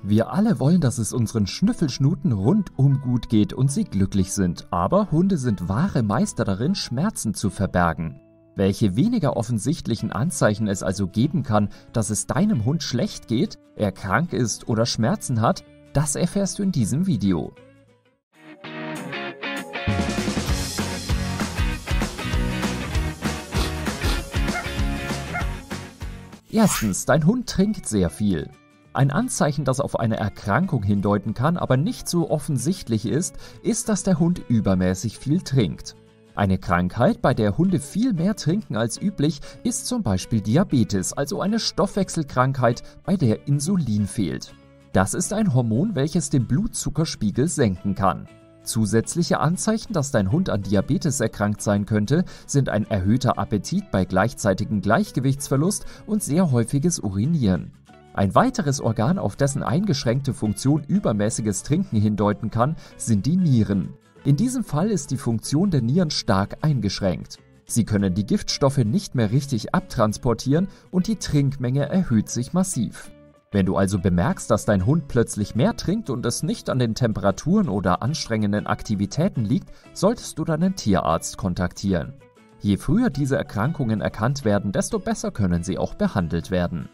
Wir alle wollen, dass es unseren Schnüffelschnuten rundum gut geht und sie glücklich sind, aber Hunde sind wahre Meister darin, Schmerzen zu verbergen. Welche weniger offensichtlichen Anzeichen es also geben kann, dass es deinem Hund schlecht geht, er krank ist oder Schmerzen hat, das erfährst du in diesem Video. Erstens, dein Hund trinkt sehr viel. Ein Anzeichen, das auf eine Erkrankung hindeuten kann, aber nicht so offensichtlich ist, dass der Hund übermäßig viel trinkt. Eine Krankheit, bei der Hunde viel mehr trinken als üblich, ist zum Beispiel Diabetes, also eine Stoffwechselkrankheit, bei der Insulin fehlt. Das ist ein Hormon, welches den Blutzuckerspiegel senken kann. Zusätzliche Anzeichen, dass dein Hund an Diabetes erkrankt sein könnte, sind ein erhöhter Appetit bei gleichzeitigem Gleichgewichtsverlust und sehr häufiges Urinieren. Ein weiteres Organ, auf dessen eingeschränkte Funktion übermäßiges Trinken hindeuten kann, sind die Nieren. In diesem Fall ist die Funktion der Nieren stark eingeschränkt. Sie können die Giftstoffe nicht mehr richtig abtransportieren und die Trinkmenge erhöht sich massiv. Wenn du also bemerkst, dass dein Hund plötzlich mehr trinkt und es nicht an den Temperaturen oder anstrengenden Aktivitäten liegt, solltest du deinen Tierarzt kontaktieren. Je früher diese Erkrankungen erkannt werden, desto besser können sie auch behandelt werden.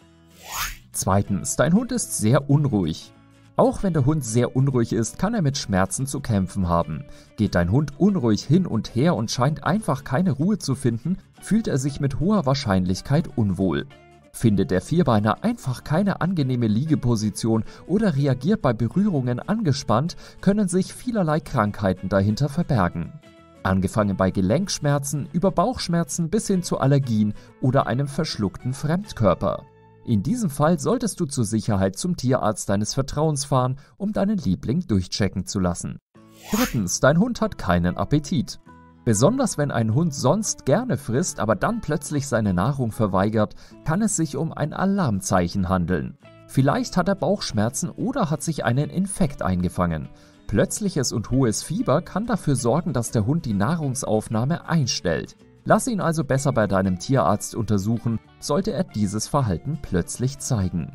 Zweitens, dein Hund ist sehr unruhig. Auch wenn der Hund sehr unruhig ist, kann er mit Schmerzen zu kämpfen haben. Geht dein Hund unruhig hin und her und scheint einfach keine Ruhe zu finden, fühlt er sich mit hoher Wahrscheinlichkeit unwohl. Findet der Vierbeiner einfach keine angenehme Liegeposition oder reagiert bei Berührungen angespannt, können sich vielerlei Krankheiten dahinter verbergen. Angefangen bei Gelenkschmerzen, über Bauchschmerzen bis hin zu Allergien oder einem verschluckten Fremdkörper. In diesem Fall solltest du zur Sicherheit zum Tierarzt deines Vertrauens fahren, um deinen Liebling durchchecken zu lassen. Drittens, dein Hund hat keinen Appetit. Besonders wenn ein Hund sonst gerne frisst, aber dann plötzlich seine Nahrung verweigert, kann es sich um ein Alarmzeichen handeln. Vielleicht hat er Bauchschmerzen oder hat sich einen Infekt eingefangen. Plötzliches und hohes Fieber kann dafür sorgen, dass der Hund die Nahrungsaufnahme einstellt. Lass ihn also besser bei deinem Tierarzt untersuchen, sollte er dieses Verhalten plötzlich zeigen.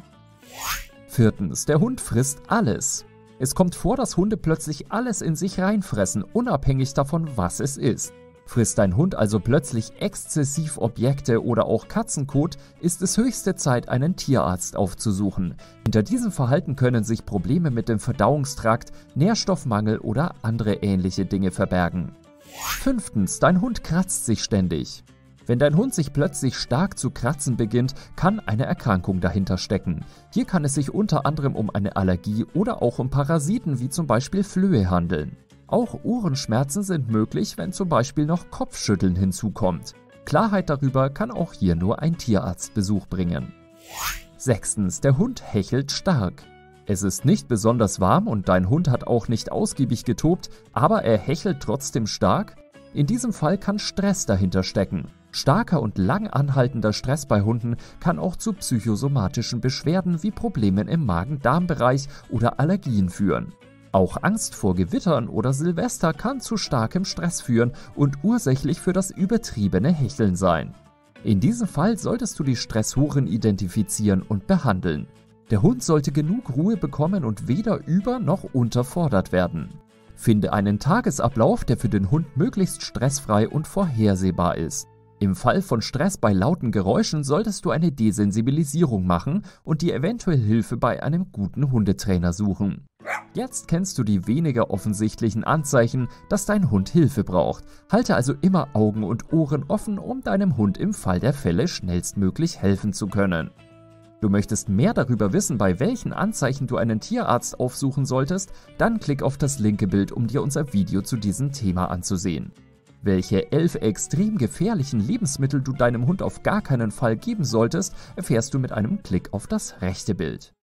Viertens, der Hund frisst alles. Es kommt vor, dass Hunde plötzlich alles in sich reinfressen, unabhängig davon, was es ist. Frisst dein Hund also plötzlich exzessiv Objekte oder auch Katzenkot, ist es höchste Zeit, einen Tierarzt aufzusuchen. Hinter diesem Verhalten können sich Probleme mit dem Verdauungstrakt, Nährstoffmangel oder andere ähnliche Dinge verbergen. Fünftens, dein Hund kratzt sich ständig. Wenn dein Hund sich plötzlich stark zu kratzen beginnt, kann eine Erkrankung dahinter stecken. Hier kann es sich unter anderem um eine Allergie oder auch um Parasiten wie zum Beispiel Flöhe handeln. Auch Ohrenschmerzen sind möglich, wenn zum Beispiel noch Kopfschütteln hinzukommt. Klarheit darüber kann auch hier nur ein Tierarztbesuch bringen. Sechstens, der Hund hechelt stark. Es ist nicht besonders warm und dein Hund hat auch nicht ausgiebig getobt, aber er hechelt trotzdem stark? In diesem Fall kann Stress dahinter stecken. Starker und lang anhaltender Stress bei Hunden kann auch zu psychosomatischen Beschwerden wie Problemen im Magen-Darm-Bereich oder Allergien führen. Auch Angst vor Gewittern oder Silvester kann zu starkem Stress führen und ursächlich für das übertriebene Hecheln sein. In diesem Fall solltest du die Stressoren identifizieren und behandeln. Der Hund sollte genug Ruhe bekommen und weder über- noch unterfordert werden. Finde einen Tagesablauf, der für den Hund möglichst stressfrei und vorhersehbar ist. Im Fall von Stress bei lauten Geräuschen solltest du eine Desensibilisierung machen und dir eventuell Hilfe bei einem guten Hundetrainer suchen. Jetzt kennst du die weniger offensichtlichen Anzeichen, dass dein Hund Hilfe braucht. Halte also immer Augen und Ohren offen, um deinem Hund im Fall der Fälle schnellstmöglich helfen zu können. Du möchtest mehr darüber wissen, bei welchen Anzeichen du einen Tierarzt aufsuchen solltest, dann klick auf das linke Bild, um dir unser Video zu diesem Thema anzusehen. Welche 11 extrem gefährlichen Lebensmittel du deinem Hund auf gar keinen Fall geben solltest, erfährst du mit einem Klick auf das rechte Bild.